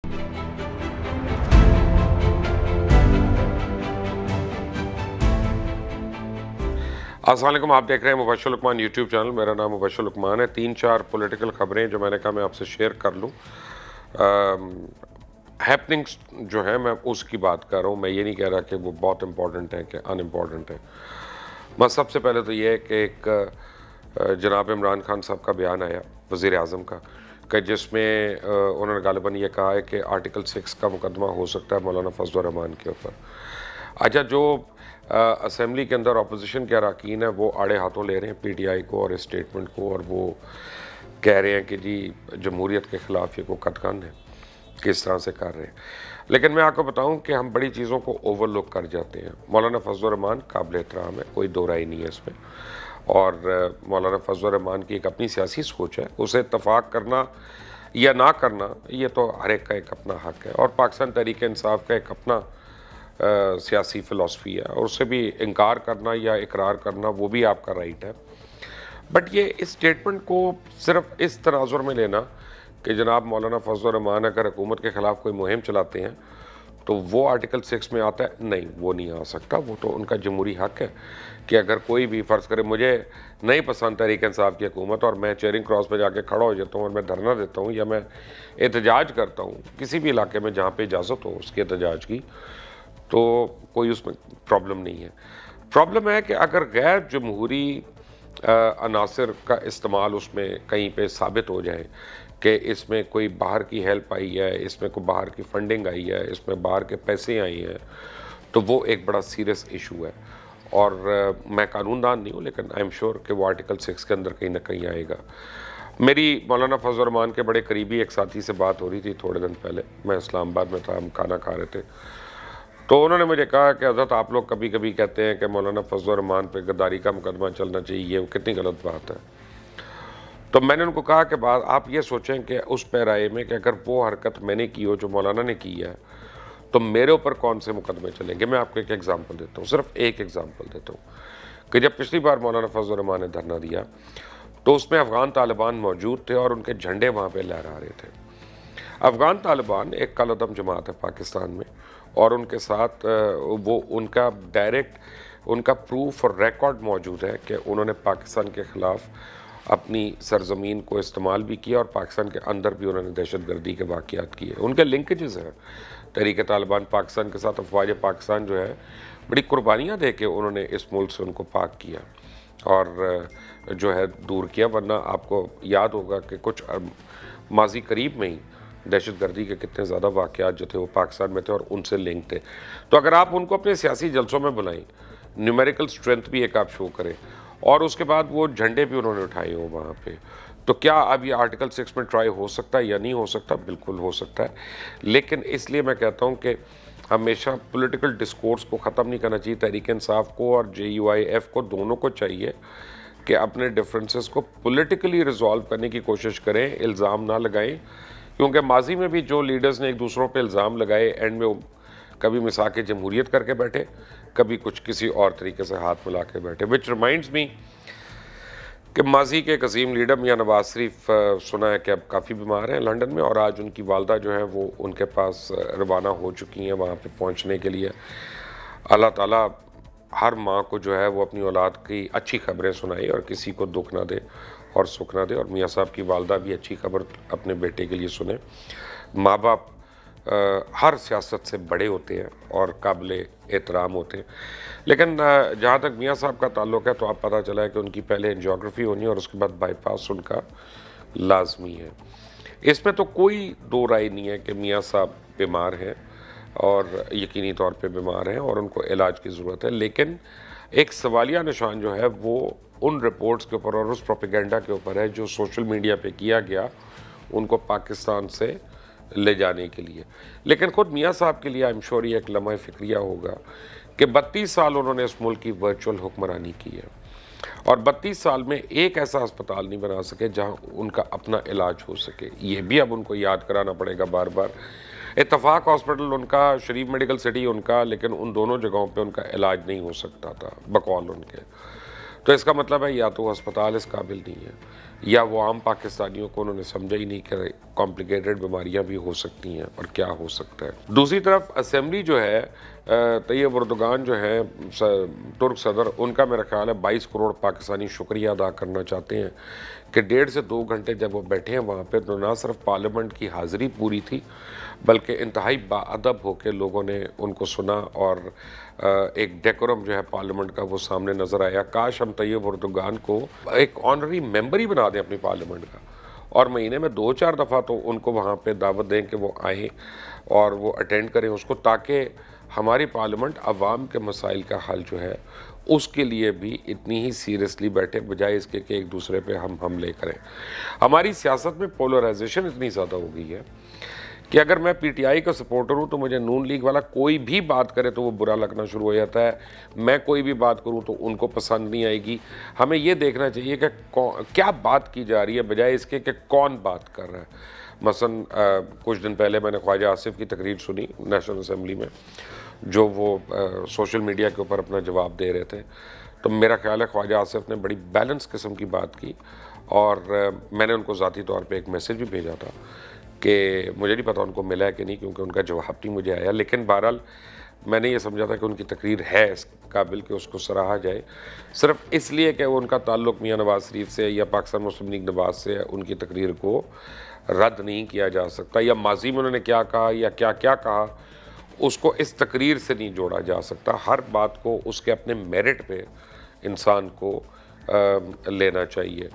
अस्सलाम वालेकुम, आप देख रहे हैं मुबश्शिर लुकमान यूट्यूब चैनल। मेरा नाम मुबश्शिर लुकमान है। 3-4 पॉलिटिकल ख़बरें जो मैंने कहा मैं आपसे शेयर कर लूँ। हैपनिंग्स जो है मैं उसकी बात कर रहा हूँ। मैं ये नहीं कह रहा कि वो बहुत इम्पॉर्टेंट है कि अनइम्पॉर्टेंट है। बस सबसे पहले तो ये है कि एक जनाब इमरान खान साहब का बयान आया वज़ीर आज़म का, कि जिसमें उन्होंने गालिबन ये कहा है कि आर्टिकल 6 का मुकदमा हो सकता है मौलाना फजल रहमान के ऊपर। अच्छा, जो असेंबली के अंदर अपोजिशन के अरकान है वो आड़े हाथों ले रहे हैं पीटीआई को और इस स्टेटमेंट को, और वो कह रहे हैं कि जी जमहूरियत के ख़िलाफ़ ये को कतकन है, किस तरह से कर रहे हैं। लेकिन मैं आपको बताऊं कि हम बड़ी चीज़ों को ओवरलुक कर जाते हैं। मौलाना फजल रहमान काबिल एहतराम है, कोई दो राय नहीं है इसमें, और मौलाना फजल रहमान की एक अपनी सियासी सोच है। उसे इत्तफाक करना या ना करना ये तो हर एक का एक अपना हक़ है, और पाकिस्तान तहरीक इंसाफ का एक अपना सियासी फ़िलासफ़ी है, और उससे भी इनकार करना या इकरार करना वो भी आपका राइट है। बट ये इस स्टेटमेंट को सिर्फ इस तनाजुर में लेना कि जनाब मौलाना फजल रहमान अगर हुकूमत के ख़िलाफ़ कोई मुहिम चलाते हैं तो वो आर्टिकल 6 में आता है, नहीं, वो नहीं आ सकता। वो तो उनका जमहूरी हक़ है कि अगर कोई भी फ़र्ज़ करे मुझे नहीं पसंद तहरीक इंसाफ की हुकूमत और मैं चेयरिंग क्रॉस पर जाके खड़ा हो जाता हूँ और मैं धरना देता हूँ या मैं एहतजाज करता हूँ किसी भी इलाके में जहाँ पर इजाज़त हो उसके एहतजाज की, तो कोई उसमें प्रॉब्लम नहीं है। प्रॉब्लम है कि अगर गैर जमहूरी अनासर का इस्तेमाल उसमें कहीं पे साबित हो जाए कि इसमें कोई बाहर की हेल्प आई है, इसमें कोई बाहर की फंडिंग आई है, इसमें बाहर के पैसे आए हैं, तो वो एक बड़ा सीरियस इशू है। और मैं कानूनदान नहीं हूँ, लेकिन आई एम श्योर कि वो आर्टिकल 6 के अंदर कहीं ना कहीं आएगा। मेरी मौलाना फजल रहमान के बड़े करीबी एक साथी से बात हो रही थी थोड़े दिन पहले, मैं इस्लामाबाद में था, हम खाना खा रहे थे, तो उन्होंने मुझे कहा कि हज़रत आप लोग कभी कभी कहते हैं कि मौलाना फजल रहमान पे गद्दारी का मुकदमा चलना चाहिए, ये कितनी गलत बात है। तो मैंने उनको कहा कि बात आप ये सोचें कि उस पैराए में कि अगर वो हरकत मैंने की हो जो मौलाना ने की है तो मेरे ऊपर कौन से मुकदमे चलेंगे। मैं आपको एक एग्ज़ाम्पल देता हूँ, सिर्फ एक एग्ज़ाम्पल देता हूँ कि जब पिछली बार मौलाना फजल रहमान ने धरना दिया तो उसमें अफ़गान तालिबान मौजूद थे और उनके झंडे वहाँ पर लहरा रहे थे। अफ़गान तालिबान एक कलअदम जमात है पाकिस्तान में, और उनके साथ वो उनका डायरेक्ट उनका प्रूफ और रिकॉर्ड मौजूद है कि उन्होंने पाकिस्तान के ख़िलाफ़ अपनी सरज़मीन को इस्तेमाल भी किया और पाकिस्तान के अंदर भी उन्होंने दहशतगर्दी के वाक़यात किए। उनके लिंकेजेस हैं तहरीक तालिबान पाकिस्तान के साथ। अफवाज पाकिस्तान जो है बड़ी कुर्बानियाँ दे के उन्होंने इस मुल्क से उनको पाक किया और जो है दूर किया, वरना आपको याद होगा कि कुछ माजी करीब में ही दहशतगर्दी के कितने ज़्यादा वाक़यात जो थे वो पाकिस्तान में थे और उनसे लिंक थे। तो अगर आप उनको अपने सियासी जलसों में बुलाएं, न्यूमेरिकल स्ट्रेंथ भी एक आप शो करें, और उसके बाद वो झंडे भी उन्होंने उठाए हो वहाँ पे, तो क्या अब ये आर्टिकल 6 में ट्राई हो सकता है या नहीं हो सकता? बिल्कुल हो सकता है। लेकिन इसलिए मैं कहता हूँ कि हमेशा पॉलिटिकल डिस्कोर्स को ख़त्म नहीं करना चाहिए। तहरीक इंसाफ को और JUIF को, दोनों को चाहिए कि अपने डिफरेंसेस को पॉलिटिकली रिजॉल्व करने की कोशिश करें, इल्ज़ाम ना लगाएं, क्योंकि माजी में भी जो लीडर्स ने एक दूसरों पे इल्ज़ाम लगाए, एंड में कभी मिसाक जमहूरियत करके बैठे, कभी कुछ किसी और तरीके से हाथ मिला के बैठे। विच रिमाइंड्स मी कि माजी के एक अजीम लीडर मियां नवाज शरीफ सुना है कि अब काफ़ी बीमार हैं लंदन में, और आज उनकी वालदा जो है वो उनके पास रवाना हो चुकी हैं वहाँ पे पहुँचने के लिए। अल्लाह ताला हर माँ को जो है वो अपनी औलाद की अच्छी खबरें सुनाए और किसी को दुख ना दे और सुख ना दे, और मियाँ साहब की वालदा भी अच्छी खबर अपने बेटे के लिए सुने। माँ बाप हर सियासत से बड़े होते हैं और काबिल एहतराम होते हैं, लेकिन जहाँ तक मियाँ साहब का ताल्लुक़ है तो आप पता चला है कि उनकी पहले एंजियोग्राफी होनी है और उसके बाद बाईपास उनका लाजमी है। इसमें तो कोई दो राय नहीं है कि मियाँ साहब बीमार हैं और यकीनी तौर पे बीमार हैं और उनको इलाज की ज़रूरत है। लेकिन एक सवालिया निशान जो है वो उन रिपोर्ट्स के ऊपर और उस प्रोपेगेंडा के ऊपर है जो सोशल मीडिया पे किया गया उनको पाकिस्तान से ले जाने के लिए। लेकिन ख़ुद मियाँ साहब के लिए आई एम श्योर ये एक लम्हा फ़िक्रिया होगा कि 32 साल उन्होंने इस मुल्क की वर्चुअल हुक्मरानी की है और 32 साल में एक ऐसा अस्पताल नहीं बना सके जहाँ उनका अपना इलाज हो सके। ये भी अब उनको याद कराना पड़ेगा बार बार। इत्तफाक हॉस्पिटल उनका, शरीफ मेडिकल सिटी उनका, लेकिन उन दोनों जगहों पे उनका इलाज नहीं हो सकता था बकौल उनके। तो इसका मतलब है या तो अस्पताल इस काबिल नहीं है या वो आम पाकिस्तानियों को उन्होंने समझा ही नहीं कि कॉम्प्लिकेटेड बीमारियां भी हो सकती हैं और क्या हो सकता है। दूसरी तरफ असेंबली जो है, तैयब एर्दोगान जो है तुर्क सदर, उनका मेरा ख्याल है 22 करोड़ पाकिस्तानी शुक्रिया अदा करना चाहते हैं कि 1.5 से 2 घंटे जब वो बैठे हैं वहाँ पे, तो ना सिर्फ पार्लियामेंट की हाज़िरी पूरी थी बल्कि इंतहाई बाअदब होकर लोगों ने उनको सुना और एक डेकोरम जो है पार्लियामेंट का वो सामने नज़र आया। काश हम तैयब एर्दोगान को एक ऑनरी मेंबर ही बना दें अपनी पार्लियामेंट का, और महीने में 2-4 दफ़ा तो उनको वहाँ पे दावत दें कि वो आएँ और वो अटेंड करें उसको, ताकि हमारी पार्लियामेंट अवाम के मसाइल का हल जो है उसके लिए भी इतनी ही सीरियसली बैठे, बजाय इसके कि एक दूसरे पे हम हमले करें। हमारी सियासत में पोलराइजेशन इतनी ज़्यादा हो गई है कि अगर मैं पीटीआई का सपोर्टर हूँ तो मुझे नून लीग वाला कोई भी बात करे तो वो बुरा लगना शुरू हो जाता है, मैं कोई भी बात करूँ तो उनको पसंद नहीं आएगी। हमें ये देखना चाहिए कि क्या बात की जा रही है, बजाय इसके कि कौन बात कर रहा है। मसलन कुछ दिन पहले मैंने ख्वाजा आसिफ की तकरीर सुनी नेशनल असम्बली में, जो वो सोशल मीडिया के ऊपर अपना जवाब दे रहे थे, तो मेरा ख्याल है ख्वाजा आसिफ ने बड़ी बैलेंस किस्म की बात की, और मैंने उनको ज़ाती तौर पे एक मैसेज भी भेजा था कि मुझे नहीं पता उनको मिला है कि नहीं, क्योंकि उनका जवाब नहीं मुझे आया, लेकिन बहरहाल मैंने ये समझा था कि उनकी तकरीर है इस काबिल कि उसको सराहा जाए, सिर्फ इसलिए कि उनका ताल्लुक़ मियाँ नवाज़ शरीफ से या पाकिस्तान मुस्लिम लीग नवाज़ से, उनकी तकरीर को रद्द नहीं किया जा सकता, या माजी में उन्होंने क्या कहा या क्या क्या कहा उसको इस तकरीर से नहीं जोड़ा जा सकता। हर बात को उसके अपने मेरिट पे इंसान को लेना चाहिए।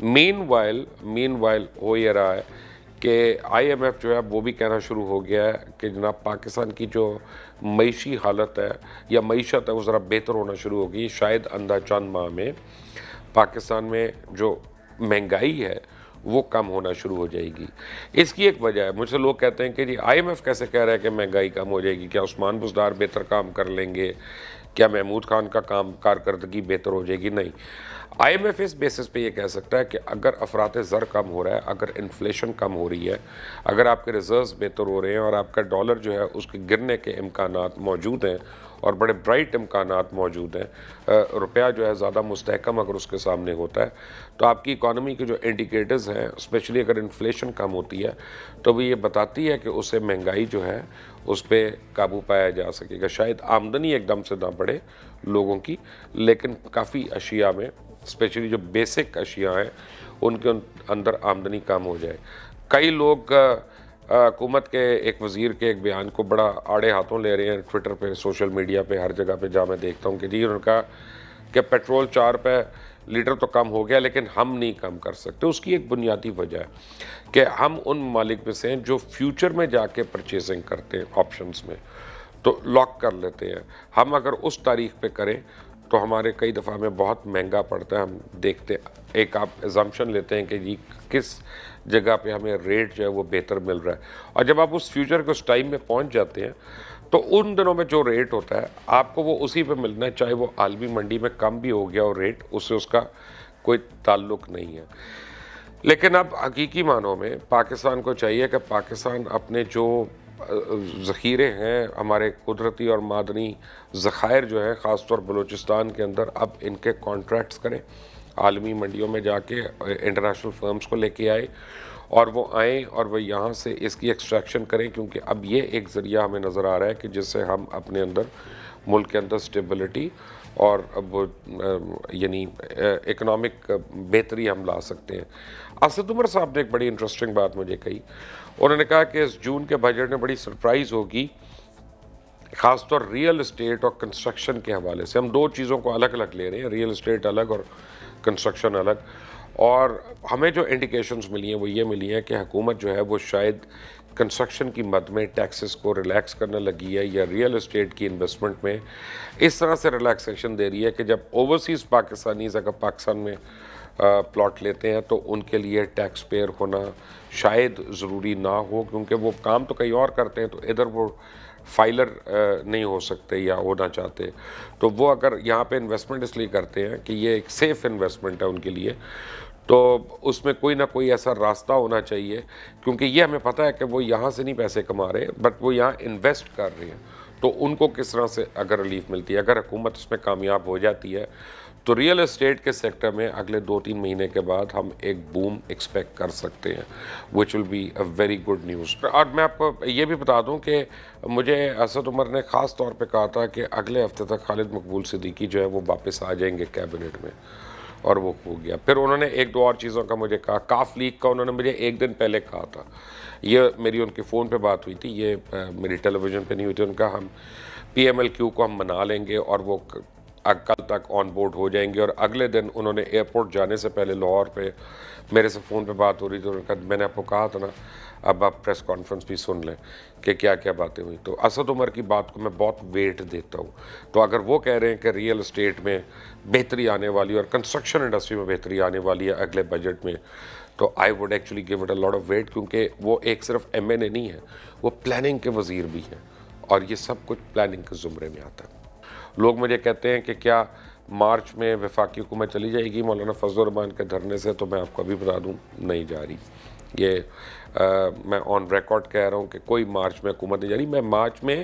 मीनवाइल हो ये रहा है कि IMF जो है वो भी कहना शुरू हो गया है कि जनाब पाकिस्तान की जो मईशी हालत है या मईशत है वो ज़रा बेहतर होना शुरू होगी। शायद अंदा चंद माह में पाकिस्तान में जो महंगाई है वो कम होना शुरू हो जाएगी। इसकी एक वजह है, मुझसे लोग कहते हैं कि जी IMF कैसे कह रहा है कि महंगाई कम हो जाएगी, क्या उस्मान बुज़दार बेहतर काम कर लेंगे, क्या महमूद खान का काम कारकर्दगी बेहतर हो जाएगी? नहीं, IMF इस बेसिस पे ये कह सकता है कि अगर अफरात ज़र कम हो रहा है, अगर इन्फ्लेशन कम हो रही है, अगर आपके रिजर्व्स बेहतर हो रहे हैं और आपका डॉलर जो है उसके गिरने के इम्कानात मौजूद हैं और बड़े ब्राइट इम्कानात मौजूद हैं, रुपया जो है ज़्यादा मुस्तहकम अगर उसके सामने होता है, तो आपकी इकॉनमी के जो इंडिकेटर्स हैं, स्पेशली अगर इन्फ्लेशन कम होती है, तो वो ये बताती है कि उससे महंगाई जो है उस पर काबू पाया जा सकेगा। शायद आमदनी एकदम से ना बढ़े लोगों की, लेकिन काफ़ी अशिया में, स्पेशली जो बेसिक अशिया हैं उनके अंदर आमदनी कम हो जाए। कई लोग हुकूमत के एक वज़ीर के एक बयान को बड़ा आड़े हाथों ले रहे हैं ट्विटर पे, सोशल मीडिया पे, हर जगह पे जहाँ मैं देखता हूँ कि जी उनका कि पेट्रोल 4 रुपये लीटर तो कम हो गया लेकिन हम नहीं कम कर सकते। उसकी एक बुनियादी वजह है कि हम उन ममालिक में से हैं जो फ्यूचर में जाके परचेजिंग करते हैं ऑप्शंस में, तो लॉक कर लेते हैं। हम अगर उस तारीख पे करें तो हमारे कई दफ़ा हमें बहुत महंगा पड़ता है। हम देखते, एक आप एजम्पशन लेते हैं कि जी किस जगह पे हमें रेट जो है वो बेहतर मिल रहा है, और जब आप उस फ्यूचर के उस टाइम में पहुंच जाते हैं तो उन दिनों में जो रेट होता है आपको वो उसी पे मिलना है, चाहे वो आलमी मंडी में कम भी हो गया और रेट, उससे उसका कोई ताल्लुक नहीं है। लेकिन अब हकीकी मानों में पाकिस्तान को चाहिए कि पाकिस्तान अपने जो ज़ख़ीरे हैं, हमारे कुदरती और मादनी ज़ख़ायर जो हैं, ख़ास तौर बलूचिस्तान के अंदर, अब इनके कॉन्ट्रैक्ट्स करें, आलमी मंडियों में जाके इंटरनेशनल फर्म्स को लेके आए और वो आएँ और वो यहाँ से इसकी एक्सट्रैक्शन करें, क्योंकि अब ये एक ज़रिया हमें नज़र आ रहा है कि जिससे हम अपने अंदर, मुल्क के अंदर स्टेबिलिटी और अब यानी इकनॉमिक बेहतरी हम ला सकते हैं। असद उमर साहब ने एक बड़ी इंटरेस्टिंग बात मुझे कही। उन्होंने कहा कि इस जून के बजट में बड़ी सरप्राइज़ होगी, ख़ास तौर रियल इस्टेट और कंस्ट्रक्शन के हवाले से। हम दो चीज़ों को अलग अलग ले रहे हैं, रियल इस्टेट अलग और कंस्ट्रक्शन अलग, और हमें जो इंडिकेशंस मिली हैं वो ये मिली हैं कि हुकूमत जो है वो शायद कंस्ट्रक्शन की मद में टैक्सेस को रिलैक्स करने लगी है, या रियल इस्टेट की इन्वेस्टमेंट में इस तरह से रिलैक्सेशन दे रही है कि जब ओवरसीज़ पाकिस्तानीज़ अगर पाकिस्तान में प्लॉट लेते हैं तो उनके लिए टैक्स पेयर होना शायद ज़रूरी ना हो, क्योंकि वो काम तो कहीं और करते हैं, तो इधर वो फाइलर नहीं हो सकते या होना चाहते, तो वो अगर यहाँ पे इन्वेस्टमेंट इसलिए करते हैं कि ये एक सेफ़ इन्वेस्टमेंट है उनके लिए, तो उसमें कोई ना कोई ऐसा रास्ता होना चाहिए, क्योंकि ये हमें पता है कि वो यहाँ से नहीं पैसे कमा रहे बट वो यहाँ इन्वेस्ट कर रहे हैं, तो उनको किस तरह से अगर रिलीफ मिलती है, अगर हुकूमत इसमें कामयाब हो जाती है तो रियल एस्टेट के सेक्टर में अगले 2-3 महीने के बाद हम एक बूम एक्सपेक्ट कर सकते हैं, which will be a very good news. और मैं आपको ये भी बता दूं कि मुझे असद उमर ने ख़ास तौर पे कहा था कि अगले हफ्ते तक खालिद मकबूल सिद्दीकी जो है वो वापस आ जाएंगे कैबिनेट में, और वो हो गया। फिर उन्होंने एक दो और चीज़ों का मुझे कहा, काफ लीग का उन्होंने मुझे एक दिन पहले कहा था, ये मेरी उनके फ़ोन पे बात हुई थी, ये मेरी टेलीविज़न पे नहीं हुई थी। उनका हम PMLQ को हम मना लेंगे और वो कल तक ऑन बोर्ड हो जाएंगे। और अगले दिन उन्होंने एयरपोर्ट जाने से पहले लाहौर पे मेरे से फ़ोन पे बात हो रही थी, उन्होंने कहा मैंने आपको कहा था ना, अब आप प्रेस कॉन्फ्रेंस भी सुन लें कि क्या क्या बातें हुई। तो असद उमर की बात को मैं बहुत वेट देता हूँ। तो अगर वो कह रहे हैं कि रियल एस्टेट में बेहतरी आने वाली है और कंस्ट्रक्शन इंडस्ट्री में बेहतरी आने वाली है अगले बजट में, तो I would actually give it a lot of weight, क्योंकि वो एक सिर्फ MNA नहीं है, वो प्लानिंग के वज़ीर भी हैं, और ये सब कुछ प्लानिंग के ज़ुमरे में आता है। लोग मुझे कहते हैं कि क्या मार्च में वफाकी हुकूमत चली जाएगी मौलाना फजल रहमान के धरने से, तो मैं आपको अभी बता दूं नहीं जा रही। ये मैं ऑन रिकॉर्ड कह रहा हूं कि कोई मार्च में हुकूमत नहीं जा रही। मैं मार्च में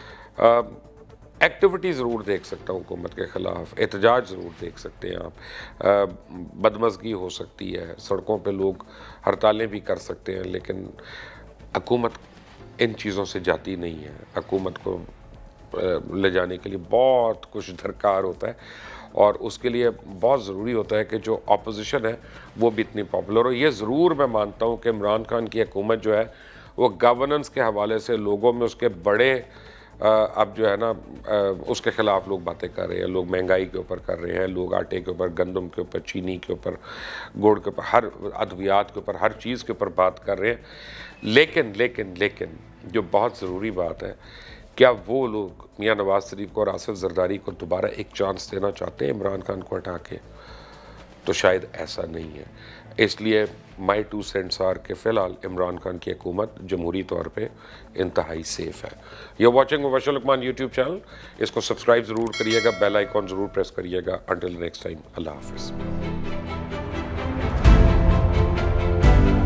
एक्टिविटी ज़रूर देख सकता हूँ हुकूमत के ख़िलाफ़, एहतजाज ज़रूर देख सकते हैं आप, बदमज़गी हो सकती है, सड़कों पे लोग हड़तालें भी कर सकते हैं, लेकिन हुकूमत इन चीज़ों से जाती नहीं है। हुकूमत को ले जाने के लिए बहुत कुछ दरकार होता है, और उसके लिए बहुत ज़रूरी होता है कि जो अपोजिशन है वो भी इतनी पॉपुलर हो। ये ज़रूर मैं मानता हूँ कि इमरान खान की हुकूमत जो है वो गवर्नेंस के हवाले से लोगों में उसके बड़े अब जो है ना उसके ख़िलाफ़ लोग बातें कर रहे हैं। लोग महंगाई के ऊपर कर रहे हैं, लोग आटे के ऊपर, गंदम के ऊपर, चीनी के ऊपर, गुड़ के ऊपर, हर अद्वियात के ऊपर, हर चीज़ के ऊपर बात कर रहे हैं। लेकिन लेकिन लेकिन जो बहुत ज़रूरी बात है, क्या वो लोग मियां नवाज शरीफ को और आसिफ जरदारी को दोबारा एक चांस देना चाहते हैं इमरान खान को हटा के? तो शायद ऐसा नहीं है। इसलिए माई 2 सेंट्स आर के फ़िलहाल इमरान खान की हुकूमत जमहूरी तौर पे इंतहाई सेफ़ है। You watching Mubashar Luqman YouTube channel, इसको सब्सक्राइब ज़रूर करिएगा, बेल आइकॉन ज़रूर प्रेस करिएगा। अंटिल नेक्स्ट टाइम, अल्लाह हाफिज़।